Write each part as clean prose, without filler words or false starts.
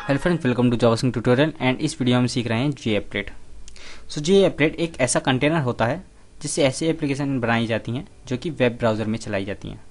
Hello friends, welcome to JavaScript tutorial and इस video में सीख रहे हैं जेएपलेट। सो जेएपलेट एक ऐसा कंटेनर होता है जिससे ऐसी एप्लीकेशन बनाई जाती हैं जो कि वेब ब्राउज़र में चलाई जाती हैं।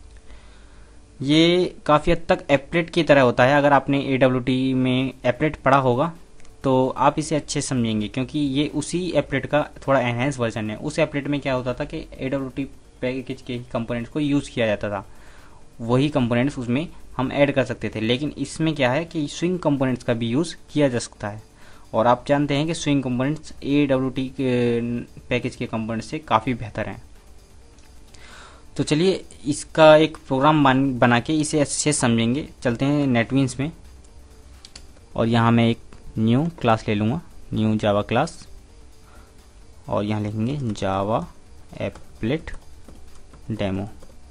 ये काफ़ी हद तक एप्लेट की तरह होता है। अगर आपने AWT में एप्लेट पढ़ा होगा तो आप इसे अच्छे समझेंगे, क्योंकि ये उसी एप्लेट का थोड़ा एनहेंस वर्जन है। उस एप्लेट में क्या होता था कि AWT पैकेज के कंपोनेंट्स को यूज़ किया जाता था, वही कंपोनेंट्स उसमें हम ऐड कर सकते थे। लेकिन इसमें क्या है कि स्विंग कंपोनेंट्स का भी यूज़ किया जा सकता है, और आप जानते हैं कि स्विंग कंपोनेंट्स AWT के पैकेज के कंपोनेंट्स से काफ़ी बेहतर हैं। तो चलिए इसका एक प्रोग्राम बना के इसे अच्छे से समझेंगे। चलते हैं नेटबीन्स में, और यहाँ मैं एक न्यू क्लास ले लूँगा, न्यू जावा क्लास, और यहाँ लिखेंगे जावा एप्लेट डेमो।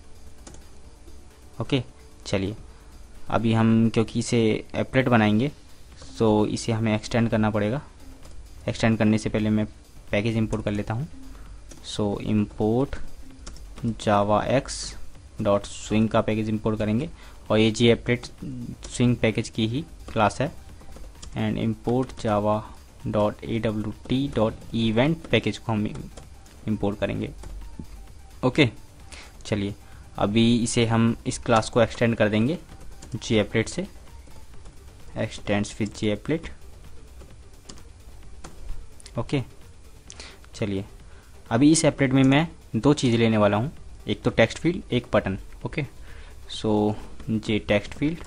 ओके, चलिए अभी हम क्योंकि इसे एप्लेट बनाएंगे तो इसे हमें एक्सटेंड करना पड़ेगा। एक्सटेंड करने से पहले मैं पैकेज इंपोर्ट कर लेता हूँ। So import Java X dot swing का पैकेज इंपोर्ट करेंगे, और ये जी एप्लेट स्विंग पैकेज की ही क्लास है। And import Java dot AWT dot event package को हम इंपोर्ट करेंगे। ओके, चलिए अभी इसे हम इस क्लास को एक्सटेंड कर देंगे जेएपलेट से। X tends with जेएपलेट। ओके, चलिए अभी इस एप्लेट में मैं दो चीज़ें लेने वाला हूँ, एक तो टेक्स्ट फील्ड, एक button. Okay, so J text field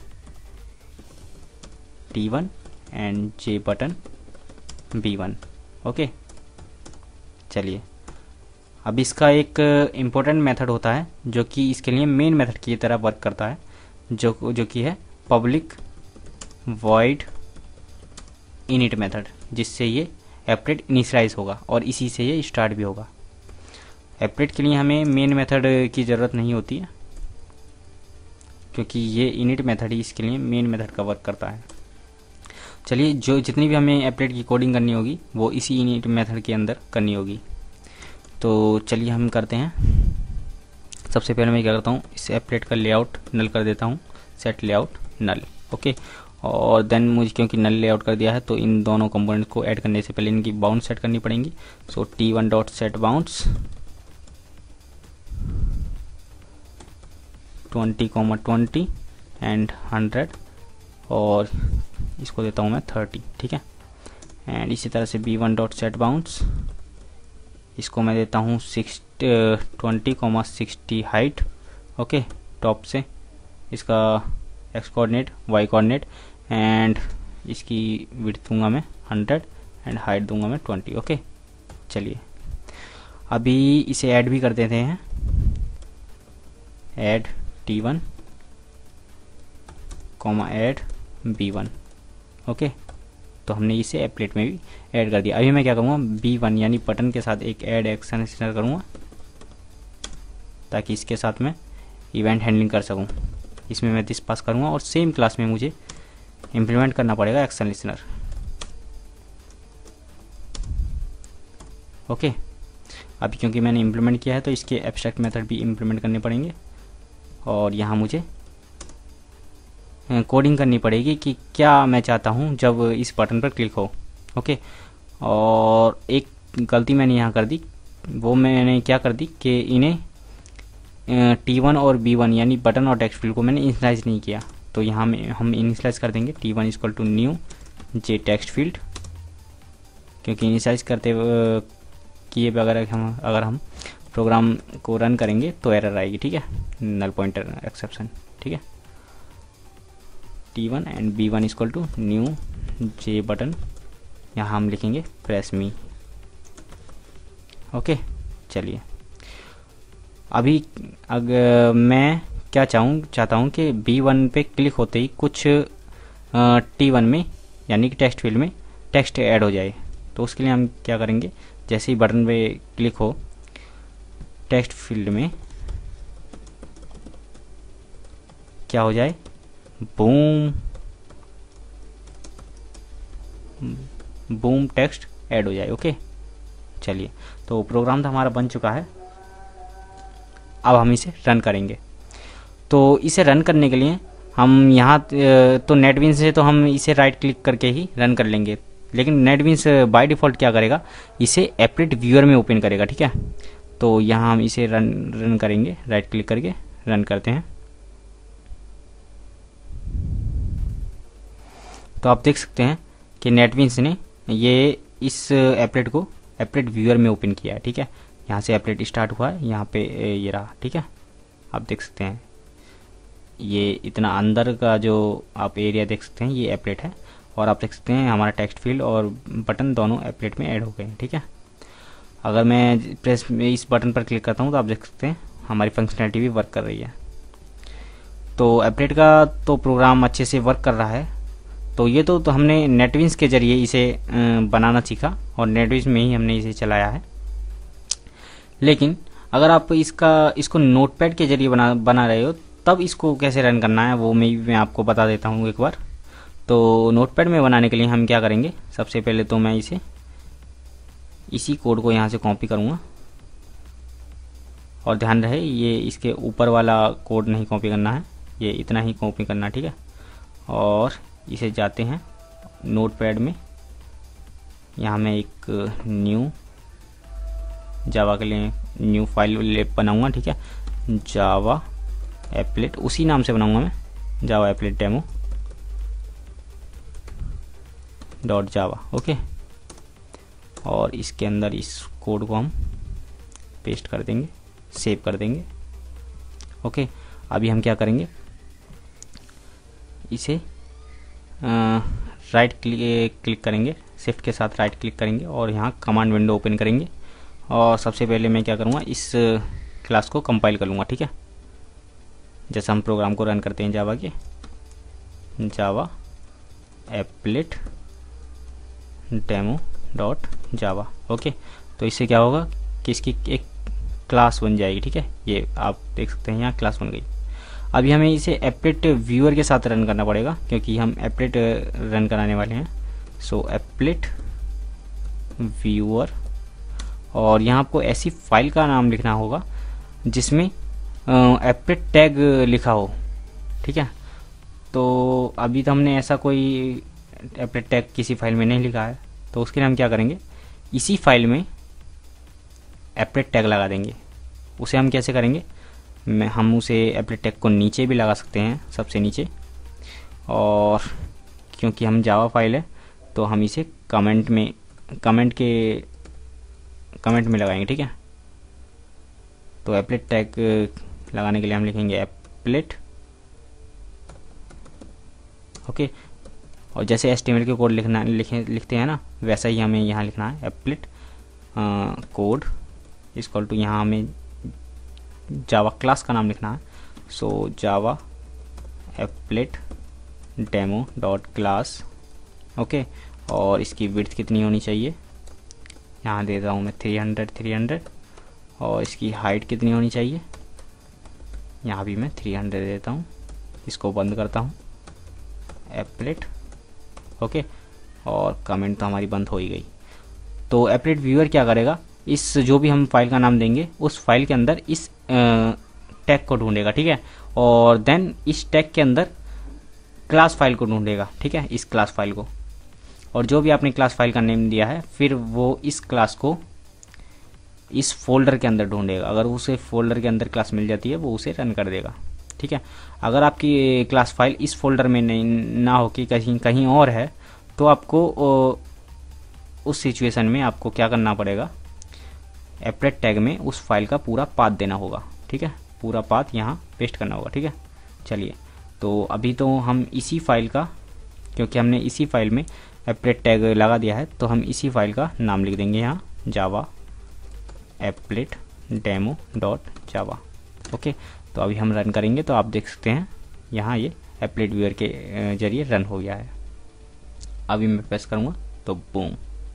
T1 and J button B1। Okay, चलिए अब इसका एक इम्पोर्टेंट मेथड होता है जो कि इसके लिए मेन मेथड की तरह वर्क करता है, जो कि है पब्लिक वॉइड इनिट मेथड, जिससे ये एप्लेट इनिशियलाइज होगा और इसी से ये स्टार्ट भी होगा। एप्लेट के लिए हमें मेन मेथड की ज़रूरत नहीं होती है, क्योंकि ये इनिट मेथड ही इसके लिए मेन मेथड का वर्क करता है। चलिए जो जितनी भी हमें एप्लेट की कोडिंग करनी होगी वो इसी इनिट मेथड के अंदर करनी होगी। तो चलिए हम करते हैं। सबसे पहले मैं क्या करता हूँ, इस एप्लेट का लेआउट नल कर देता हूँ, सेट लेआउट नल। ओके, और देन मुझे क्योंकि नल लेआउट कर दिया है तो इन दोनों कंपोनेंट्स को ऐड करने से पहले इनकी बाउंड सेट करनी पड़ेंगी। So T1 dot set bounds 20,20 and 100, और इसको देता हूँ मैं 30। ठीक है, एंड इसी तरह से B1 डॉट सेट बाउंड्स, इसको मैं देता हूँ 20,60 हाइट। ओके, टॉप से इसका X coordinate, Y coordinate, and इसकी विड्थ दूंगा मैं 100 एंड हाइट दूंगा मैं 20। ओके, चलिए अभी इसे ऐड भी कर देते हैं। Add T1 add B1। Okay, तो हमने इसे एप्लेट में भी ऐड कर दिया। अभी मैं क्या करूँगा, B1 यानी बटन के साथ एक ऐड एक्शन इंस्टॉल करूँगा, ताकि इसके साथ मैं इवेंट हैंडलिंग कर सकूँ। इसमें मैं दिस पास करूँगा, और सेम क्लास में मुझे इम्प्लीमेंट करना पड़ेगा एक्शन लिसनर। ओके, अभी क्योंकि मैंने इम्प्लीमेंट किया है तो इसके एब्स्ट्रैक्ट मेथड भी इम्प्लीमेंट करने पड़ेंगे, और यहाँ मुझे कोडिंग करनी पड़ेगी कि क्या मैं चाहता हूँ जब इस बटन पर क्लिक हो। ओके, और एक गलती मैंने यहाँ कर दी, वो मैंने क्या कर दी कि इन्हें T1 और B1 यानी बटन और टेक्स्ट फील्ड को मैंने इनिशियलाइज नहीं किया। तो यहाँ में हम इनिशियलाइज कर देंगे T1 equal to new J text field, क्योंकि इनिशियलाइज करते किए बगैर अगर हम प्रोग्राम को रन करेंगे तो एरर आएगी। ठीक है, नल पॉइंटर एक्सेप्शन। ठीक है, T1 and B1 equal to new J button, यहाँ हम लिखेंगे प्रेस मी। ओके, चलिए अभी अगर मैं क्या चाहता हूँ कि B1 पे क्लिक होते ही कुछ T1 में यानी कि टेक्स्ट फील्ड में टेक्स्ट ऐड हो जाए। तो उसके लिए हम क्या करेंगे, जैसे ही बटन पे क्लिक हो टेक्स्ट फील्ड में क्या हो जाए, बूम टेक्स्ट ऐड हो जाए। ओके, चलिए तो प्रोग्राम तो हमारा बन चुका है। अब हम इसे रन करेंगे। तो इसे रन करने के लिए हम यहाँ तो नेटबीन्स से तो हम इसे राइट क्लिक करके ही रन कर लेंगे, लेकिन नेटबीन्स बाय डिफ़ॉल्ट क्या करेगा, इसे एप्लेट व्यूअर में ओपन करेगा। ठीक है, तो यहाँ हम इसे रन करेंगे, राइट क्लिक करके रन करते हैं। तो आप देख सकते हैं कि नेटबीन्स ने ये इस एप्लेट को एप्लेट व्यूअर में ओपन किया है। ठीक है, यहाँ से एप्लेट स्टार्ट हुआ है, यहाँ पे ये रहा। ठीक है, आप देख सकते हैं ये इतना अंदर का जो आप एरिया देख सकते हैं ये एप्लेट है, और आप देख सकते हैं हमारा टेक्स्ट फील्ड और बटन दोनों एप्लेट में ऐड हो गए हैं। ठीक है, अगर मैं इस बटन पर क्लिक करता हूँ तो आप देख सकते हैं हमारी फंक्शनैलिटी भी वर्क कर रही है। तो एप्लेट का तो प्रोग्राम अच्छे से वर्क कर रहा है। तो ये तो हमने नेटबीन्स के ज़रिए इसे बनाना सीखा और नेटबीन्स में ही हमने इसे चलाया है। लेकिन अगर आप इसको नोटपैड के ज़रिए बना रहे हो तब इसको कैसे रन करना है वो मैं आपको बता देता हूँ एक बार। तो नोटपैड में बनाने के लिए हम क्या करेंगे, सबसे पहले तो मैं इसी कोड को यहाँ से कॉपी करूँगा, और ध्यान रहे ये इसके ऊपर वाला कोड नहीं कॉपी करना है, ये इतना ही कॉपी करना। ठीक है, और इसे जाते हैं नोटपैड में, यहाँ मैं एक न्यू जावा के लिए न्यू फाइल बनाऊँगा। ठीक है, जावा एप्लेट, उसी नाम से बनाऊँगा मैं, Java applet demo .java। Okay, और इसके अंदर इस कोड को हम पेस्ट कर देंगे, सेव कर देंगे। ओके, अभी हम क्या करेंगे, इसे राइट क्लिक करेंगे, शिफ्ट के साथ राइट क्लिक करेंगे और यहाँ कमांड विंडो ओपन करेंगे, और सबसे पहले मैं क्या करूँगा, इस क्लास को कंपाइल कर लूँगा। ठीक है, जैसा हम प्रोग्राम को रन करते हैं जावा के, जावा एप्लेट डेमो.java। ओके, तो इससे क्या होगा कि इसकी एक क्लास बन जाएगी। ठीक है, ये आप देख सकते हैं यहाँ क्लास बन गई। अभी हमें इसे एप्लेट व्यूअर के साथ रन करना पड़ेगा क्योंकि हम एप्लेट रन कराने वाले हैं। सो एप्लेट व्यूअर, और यहाँ आपको ऐसी फाइल का नाम लिखना होगा जिसमें एप्लेट टैग लिखा हो। ठीक है, तो अभी तो हमने ऐसा कोई एप्लेट टैग किसी फाइल में नहीं लिखा है, तो उसके लिए हम क्या करेंगे, इसी फाइल में एप्लेट टैग लगा देंगे। उसे हम कैसे करेंगे, हम उसे एप्लेट टैग को नीचे भी लगा सकते हैं, सबसे नीचे, और क्योंकि हम जावा फाइल है तो हम इसे कमेंट में लगाएंगे। ठीक है, तो एप्लेट टैग लगाने के लिए हम लिखेंगे एप्लेट। ओके, और जैसे HTML के कोड लिखते हैं ना, वैसा ही हमें यहाँ लिखना है, एप्लेट कोड इक्वल टू, यहाँ हमें जावा क्लास का नाम लिखना है। So Java applet demo dot class. Okay, और इसकी विड्थ कितनी होनी चाहिए, यहाँ दे रहा हूँ मैं 300, और इसकी हाइट कितनी होनी चाहिए, यहाँ भी मैं 300 देता हूँ। इसको बंद करता हूँ, एप्लेट। ओके, और कमेंट तो हमारी बंद हो ही गई। तो एप्लेट व्यूअर क्या करेगा, इस जो भी हम फाइल का नाम देंगे उस फाइल के अंदर इस टैग को ढूंढेगा। ठीक है, और देन इस टैग के अंदर क्लास फाइल को ढूंढेगा। ठीक है, इस क्लास फाइल को, और जो भी आपने क्लास फाइल का नेम दिया है फिर वो इस क्लास को इस फोल्डर के अंदर ढूंढेगा। अगर उसे फोल्डर के अंदर क्लास मिल जाती है वो उसे रन कर देगा। ठीक है, अगर आपकी क्लास फाइल इस फोल्डर में नहीं ना हो कि कहीं और है, तो आपको उस सिचुएशन में आपको क्या करना पड़ेगा, एप्लेट टैग में उस फाइल का पूरा पाथ देना होगा। ठीक है, पूरा पाथ यहाँ पेस्ट करना होगा। ठीक है, चलिए, तो अभी तो हम इसी फाइल का, क्योंकि हमने इसी फाइल में एप्लेट टैग लगा दिया है, तो हम इसी फाइल का नाम लिख देंगे यहाँ, Java applet demo dot Java. Okay, तो अभी हम रन करेंगे तो आप देख सकते हैं यहाँ ये एप्लेट व्यूअर के जरिए रन हो गया है। अभी मैं प्रेस करूँगा तो बूम।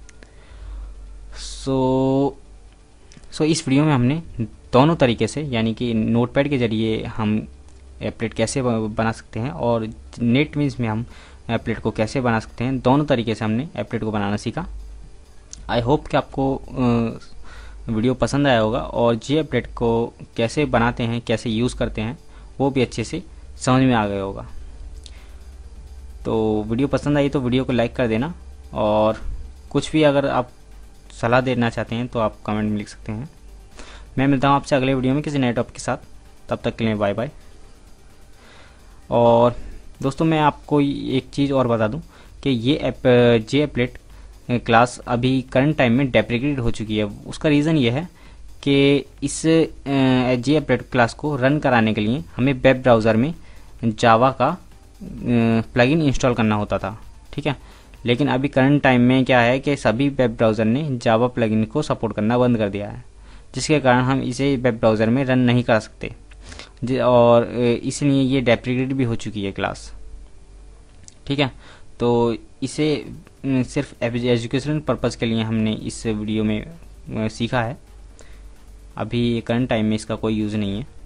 सो इस वीडियो में हमने दोनों तरीके से, यानी कि नोटपैड के जरिए हम एप्लेट कैसे बना सकते हैं और नेटबीन्स में हम एप्लेट को कैसे बना सकते हैं, दोनों तरीके से हमने एप्लेट को बनाना सीखा। आई होप कि आपको वीडियो पसंद आया होगा और जे एप्लेट को कैसे बनाते हैं, कैसे यूज़ करते हैं, वो भी अच्छे से समझ में आ गया होगा। तो वीडियो पसंद आई तो वीडियो को लाइक कर देना, और कुछ भी अगर आप सलाह देना चाहते हैं तो आप कमेंट में लिख सकते हैं। मैं मिलता हूँ आपसे अगले वीडियो में किसी नए टॉपिक के साथ, तब तक के लिए बाय बाय। और दोस्तों मैं आपको एक चीज़ और बता दूं कि ये JApplet क्लास अभी करंट टाइम में डेप्रिकेटेड हो चुकी है। उसका रीज़न ये है कि इस JApplet क्लास को रन कराने के लिए हमें वेब ब्राउज़र में जावा का प्लगइन इंस्टॉल करना होता था, ठीक है। लेकिन अभी करंट टाइम में क्या है कि सभी वेब ब्राउज़र ने जावा प्लगइन को सपोर्ट करना बंद कर दिया है, जिसके कारण हम इसे वेब ब्राउज़र में रन नहीं कर सकते, और इसलिए ये डेप्रिकेटेड भी हो चुकी है क्लास, ठीक है। तो इसे सिर्फ एजुकेशनल पर्पज़ के लिए हमने इस वीडियो में सीखा है। अभी करंट टाइम में इसका कोई यूज़ नहीं है।